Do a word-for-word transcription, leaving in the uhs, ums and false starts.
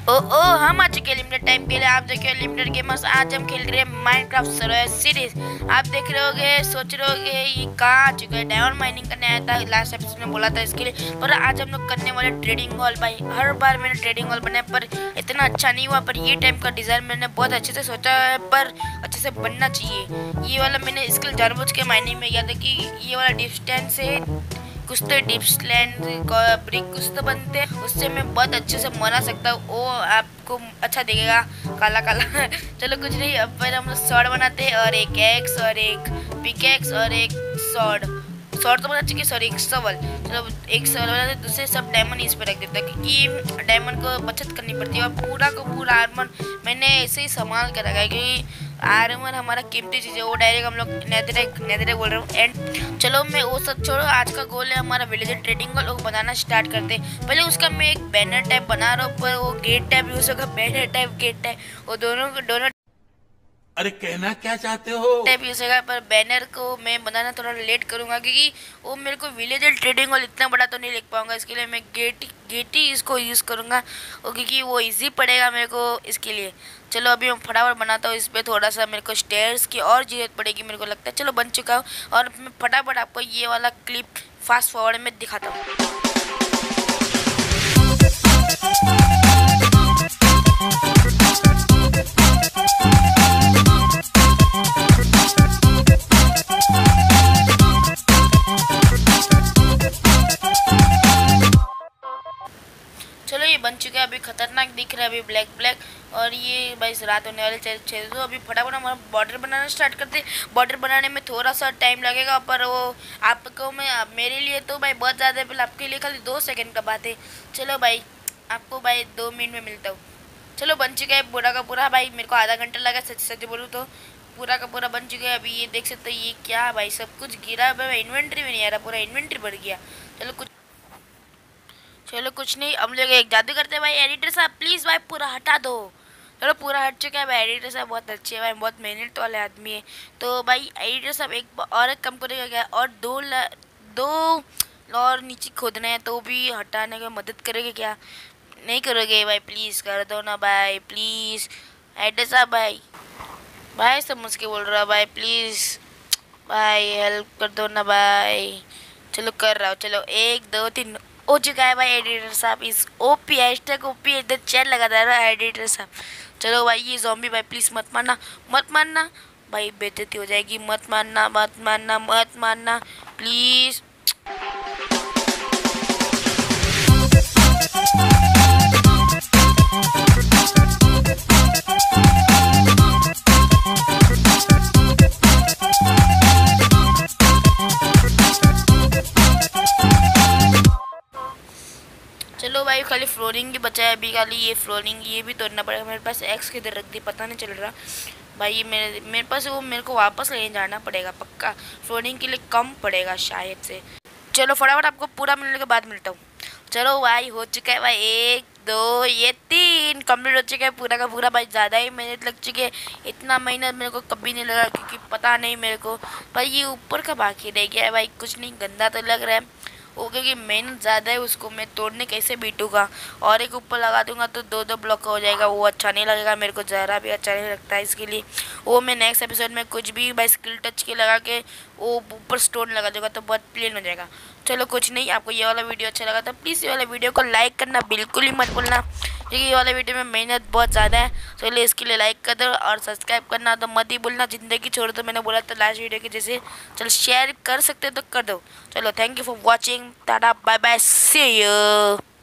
ओ ओ हम आ चुके हैं लिमिटेड टाइम के लिए। आप देखिए लिमिटेड गेमर्स, आज हम खेल रहे हैं माइनक्राफ्ट सर्वाइवल सीरीज। आप देख रहे होगे, सोच रहे होगे ये कहाँ आ चुका है। डायमंड माइनिंग करने आया था, लास्ट एपिसोड में बोला था इसके लिए। पर आज हम लोग करने वाले ट्रेडिंग हॉल। भाई हर बार मैंने ट्रेडिंग हॉल बनाया पर इतना अच्छा नहीं हुआ। पर ये टाइप का डिज़ाइन मैंने बहुत अच्छे से सोचा है, पर अच्छे से बनना चाहिए। ये वाला मैंने इसके लिए जानबूझ के माइनिंग में किया था कि ये वाला डिस्टेंस से कुछ तो डिप्सलैंड ब्रिक कुछ तो बनते हैं, उससे मैं बहुत अच्छे से बना सकता हूँ। वो आपको अच्छा दिखेगा काला काला। चलो कुछ नहीं, अब पहले हम स्वॉर्ड बनाते हैं और एक एक्स और एक पिकेक्स और एक स्वॉर्ड। स्वॉर्ड तो बना चुकी, सॉरी एक सवल। चलो एक सवल बनाते, दूसरे सब डायमंड इस पर रख देते हैं क्योंकि डायमंड को बचत करनी पड़ती है। और पूरा को पूरा आर्मर मैंने ऐसे ही संभाल कर रखा है क्योंकि आर्मर हमारा कीमती चीज़ है। वो डायरेक्ट हम लोग नेदरेक नेदरेक बोल रहे हूँ। एंड चलो मैं वो सब छोड़ो, आज का गोल है हमारा विलेजर ट्रेडिंग हॉल। वो बनाना स्टार्ट करते हैं। पहले उसका मैं एक बैनर टाइप बना रहा हूँ, पर वो गेट टाइप यूज होगा, बैनर टाइप गेट टाइप, वो दोनों दोनों अरे कहना क्या चाहते हो? टाइप यूज होगा। पर बैनर को मैं बनाना थोड़ा लेट करूंगा क्योंकि वो मेरे को विलेजर ट्रेडिंग हॉल इतना बड़ा तो नहीं लिख पाऊंगा। इसके लिए मैं गेट गेट ही इसको यूज़ करूंगा क्योंकि वो इजी पड़ेगा मेरे को इसके लिए। चलो अभी मैं फटाफट बनाता हूँ। इस पर थोड़ा सा मेरे को स्टेयर्स की और जरूरत पड़ेगी मेरे को लगता है। चलो बन चुका हूँ और मैं फटाफट आपको ये वाला क्लिप फास्ट फॉरवर्ड में दिखाता हूँ। चलो ये बन चुका है, अभी खतरनाक दिख रहा है, अभी ब्लैक ब्लैक। और ये भाई रात होने वाले चल तो अभी फटाफट हमारा बॉर्डर बनाना स्टार्ट करते हैं। बॉर्डर बनाने में थोड़ा सा टाइम लगेगा, पर वो आपको मैं मेरे लिए तो भाई बहुत ज़्यादा है, आपके लिए खाली दो सेकंड का बात है। चलो भाई आपको भाई दो मिनट में मिलता हूँ। चलो बन चुका है पूरा का पूरा। भाई मेरे को आधा घंटा लगा, सच सच बोलूँ तो पूरा का पूरा बन चुका है। अभी ये देख सकते हो, ये क्या भाई सब कुछ गिरा है भाई, इन्वेंट्री में नहीं आ रहा, पूरा इन्वेंट्री बढ़ गया। चलो कुछ चलो कुछ नहीं, हम लोग एक जादू करते हैं। भाई एडिटर साहब प्लीज़ भाई पूरा हटा दो। चलो पूरा हट चुका है। भाई एडिटर साहब बहुत अच्छे हैं भाई, बहुत मेहनत वाले आदमी है। तो भाई एडिटर साहब एक और एक कम करेगा क्या, और दो ल, दो और नीचे खोदना है तो भी हटाने में मदद करेगा क्या? नहीं करोगे भाई, प्लीज़ कर दो ना भाई, प्लीज़ एडिटर साहब। भाई भाई समझ के बोल रहा है भाई, प्लीज़ भाई हेल्प कर दो ना भाई। चलो कर रहा हूँ, चलो एक दो तीन हो चुका है भाई। एडिटर साहब इस ओपी हैशटैग ओपी इधर चैट लगा दे रहा है एडिटर साहब। चलो भाई ये ज़ॉम्बी भाई प्लीज़ मत मारना, मत मारना भाई, बेइज्जती हो जाएगी। मत मारना मत मारना मत मारना प्लीज़। चलो भाई खाली फ्लोरिंग ही बचा है अभी, खाली ये फ्लोरिंग ये भी तोड़ना पड़ेगा। मेरे पास एक्स किधर रख दी पता नहीं चल रहा भाई। ये मेरे मेरे पास वो मेरे को वापस ले जाना पड़ेगा पक्का, फ्लोरिंग के लिए कम पड़ेगा शायद से। चलो फटाफट आपको पूरा मिलने के बाद मिलता हूँ। चलो भाई हो चुका है भाई, एक दो ये तीन कंप्लीट हो चुका है पूरा का पूरा। भाई ज़्यादा ही मेहनत लग चुकी है, इतना मेहनत मेरे को कभी नहीं लगा क्योंकि पता नहीं मेरे को। भाई ये ऊपर का बाकी रह गया है भाई, कुछ नहीं गंदा तो लग रहा है वो क्योंकि मेहनत ज़्यादा है, उसको मैं तोड़ने कैसे बीटूंगा। और एक ऊपर लगा दूंगा तो दो दो ब्लॉक हो जाएगा, वो अच्छा नहीं लगेगा मेरे को, ज़रा भी अच्छा नहीं लगता है। इसके लिए वो मैं नेक्स्ट एपिसोड में कुछ भी भाई स्किल टच के लगा के वो ऊपर स्टोन लगा दूंगा तो बहुत प्लेन हो जाएगा। चलो कुछ नहीं, आपको ये वाला वीडियो अच्छा लगा तो प्लीज़ ये वाला वीडियो को लाइक करना बिल्कुल ही मत भूलना क्योंकि ये वाला वीडियो में मेहनत बहुत ज़्यादा है। चलिए इसके लिए लाइक कर दो और सब्सक्राइब करना तो मत ही भूलना। ज़िंदगी छोड़ दो मैंने बोला था लास्ट वीडियो की जैसे। चलो शेयर कर सकते हो तो कर दो। चलो thank you for watching, tata bye bye, see you.